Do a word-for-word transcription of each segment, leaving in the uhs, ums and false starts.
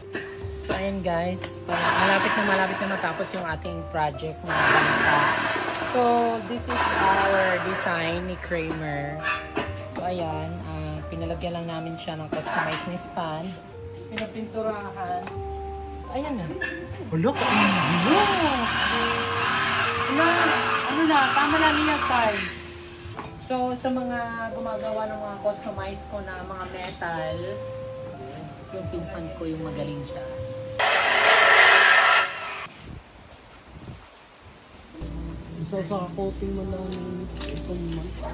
So ayan guys, malapit na malapit na matapos yung ating project na bangka. So this is our design ni Kramer. So ayan, uh, pinalagyan lang namin siya ng customized na stand. Pinapinturahan. So ayan na. Hulok, ano? Ano, ano na, tama namin yung size. So sa mga gumagawa ng mga customized ko na mga metal, yung pinsan ko yung magaling siya. So, sa coating mo ng itong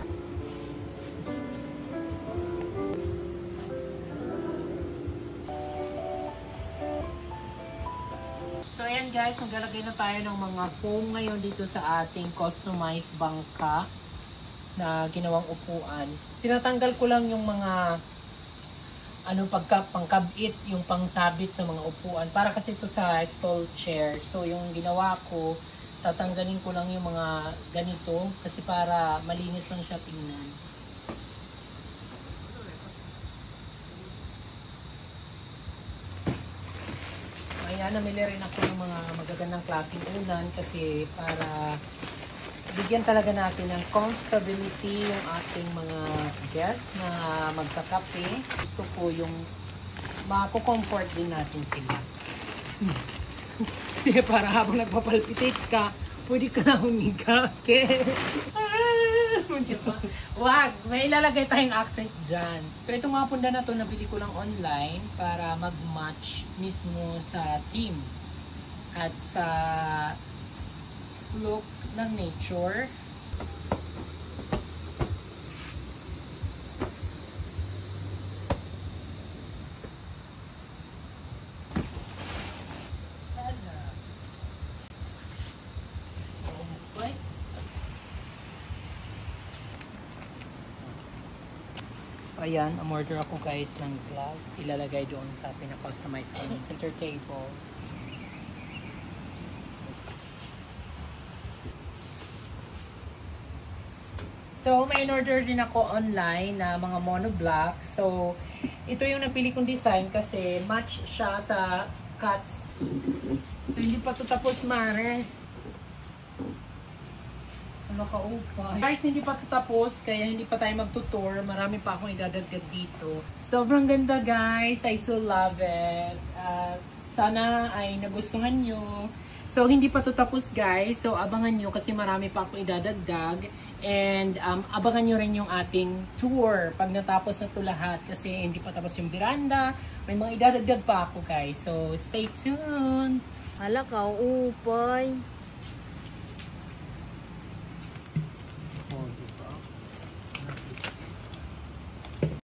So, ayan guys, naglalagay na tayo ng mga foam ngayon dito sa ating customized bangka na ginawang upuan. Tinatanggal ko lang yung mga ano pagka pangkabit, yung pangsabit sa mga upuan para kasi ito sa stall chair. So, yung ginawa ko, tatanggalin ko lang yung mga ganito kasi para malinis lang siya tingnan. Ayan, namili rin ako ng mga magagandang klaseng unan kasi para bigyan talaga natin ng comfortability yung ating mga guests na magkakape. Gusto ko yung mako-comfort din natin sila. Kasi para habang nagpapalpitate ka, pwede ka na humiga. Okay? Wag! May ilalagay tayong accent dyan. So itong mga punda na to, nabili ko lang online para mag-match mismo sa theme at sa look ng nature. Ayan, umorder ako guys ng glass. Ilalagay doon sa pinaka-customized center table. So, may in-order din ako online na mga monoblock. So, ito yung napili kong design kasi match siya sa cuts. So, hindi pa ito tapos, Mare. Nakaupa. Guys, hindi pa tapos, kaya hindi pa tayo magtutour. Marami pa akong idadagdag dito. Sobrang ganda guys. I so love it. At sana ay nagustuhan nyo. So, hindi pa to tapos guys. So, abangan nyo kasi marami pa akong idadagdag. And um, abangan nyo rin yung ating tour pag natapos na to lahat. Kasi hindi pa tapos yung veranda. May mga idadagdag pa ako guys. So, stay tuned. Hala ka, upay.